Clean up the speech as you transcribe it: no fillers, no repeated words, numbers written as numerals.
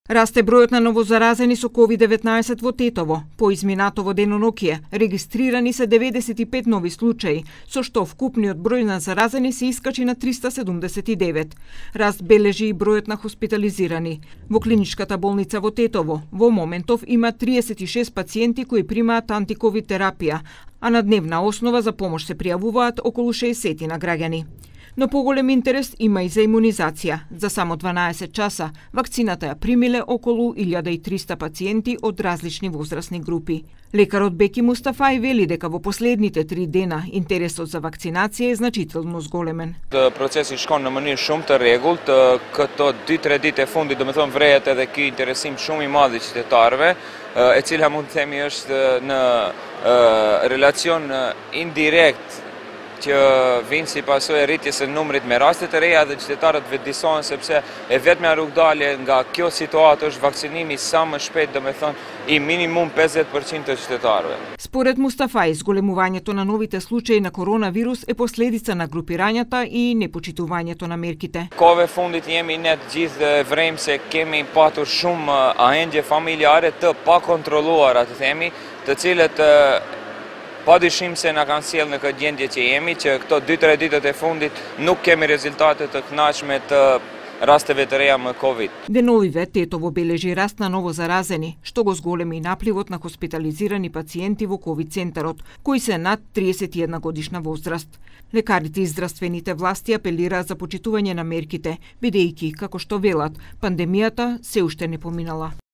Расте бројот на новозаразени со COVID-19 во Тетово. По изминатово денонокие регистрирани се 95 нови случаи, со што вкупниот број на заразени се искачи на 379. Раст бележи и бројот на хоспитализирани. Во клиничката болница во Тетово во моментов има 36 пациенти кои примаат антиковид терапија, а на дневна основа за помош се пријавуваат околу 60 на граѓани. Но поголем интерес има и за имунизација. За само 12 часа вакцината ја примиле околу 1300 пациенти од различни возрастни групи. Лекарот Беки Мустафај вели дека во последните 3 дена интересот за вакцинација е значително зголемен. Процеси shkon në mënyrë shumë të rregullt, këto 2-3 ditë e fundit domethënë vrehet edhe ky interesim shumë i madh i qytetarëve, e cila mund të themi është në relacion indirekt që vinë si pasojë e rritjes së numrit me raste të reja dhe qytetarët vetëdijsohen sepse e vetmja rrugdalje nga kjo situatë është vakcinimi sa më shpejt, domethënë и минимум 50% të qytetarëve. Според Мустафај, зголемувањето на новите случаи на коронавирус е последица на групирањата и непочитувањето на мерките. Kohëve fundit jemi ne të gjithë vrem se kemi patur shumë ahendje familjare të pakontrolluara, të themi, të cilët padyshim se na kanë sjellë në këtë gjendje që jemi, që këto 2-3 ditët e fundit nuk kemi rezultate të kënaqshme të растеве të reja me COVID. Деновиве Тетово бележи раст на новозаразени, што го зголеми и напливот на хоспитализирани пациенти во COVID центарот, кои се над 31 годишна возраст. Лекарите и здравствените власти апелираат за почитување на мерките, бидејќи, како што велат, пандемијата се уште не поминала.